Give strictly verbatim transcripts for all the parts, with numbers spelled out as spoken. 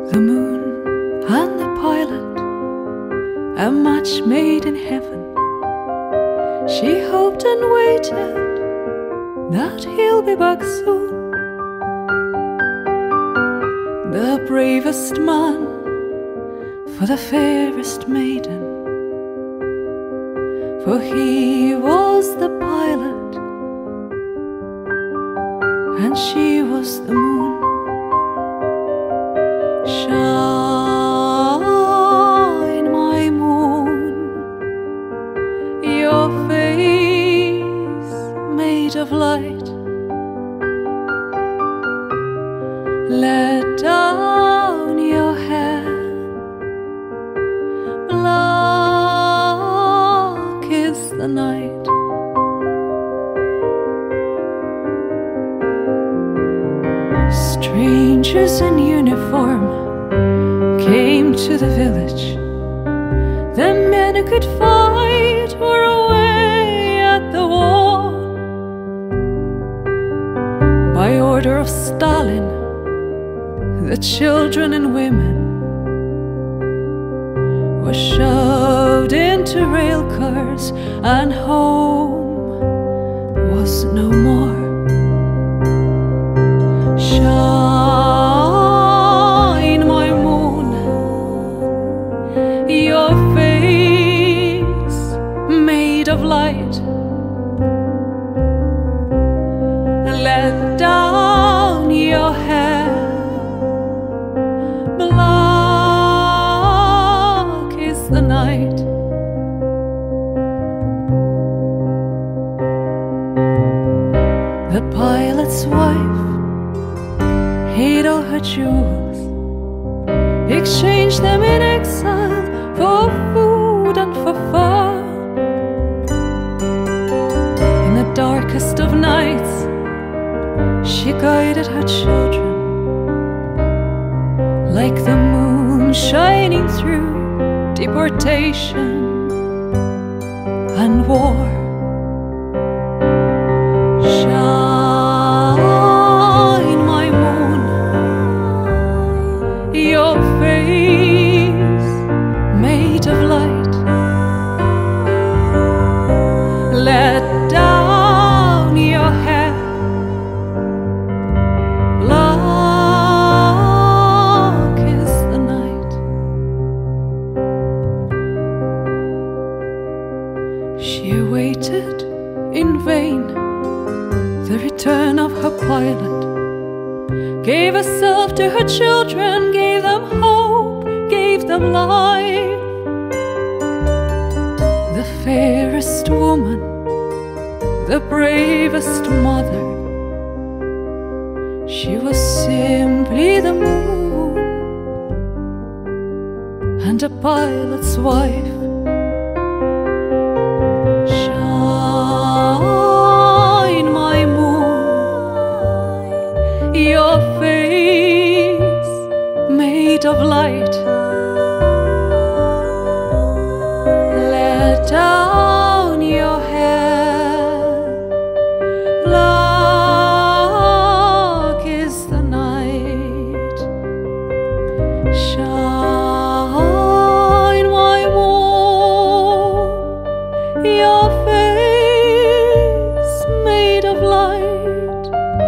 The moon and the pilot, a match made in heaven. She hoped and waited that he'll be back soon. The bravest man for the fairest maiden, for he was the pilot and she was the moon. Shine, my moon, your face made of light. Let down your hair, black is the night. Strangers in uniform came to the village. The men who could fight were away at the war. By order of Stalin, the children and women were shoved into rail cars, and home was no more. Shine, my moon, your face made of light. Let down your hair, black is the night. The pilot's wife hid all her jewels, exchanged them in exile for food and for fur. In the darkest of nights, she guided her children like the moon shining through deportation and war. Shine, my moon, your face made of light. Let down your hair, black is the night. She awaited in vain the return of her pilot, gave herself to her children, gave them hope, gave them life. The fairest woman, the bravest mother, she was simply the moon and a pilot's wife. Shine, my moon, your face made of light. Let down your hair, black is the night. Shine, my moon, your face made of light.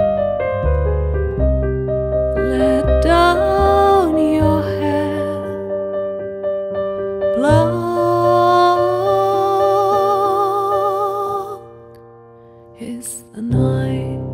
Let down your hair, black is the night.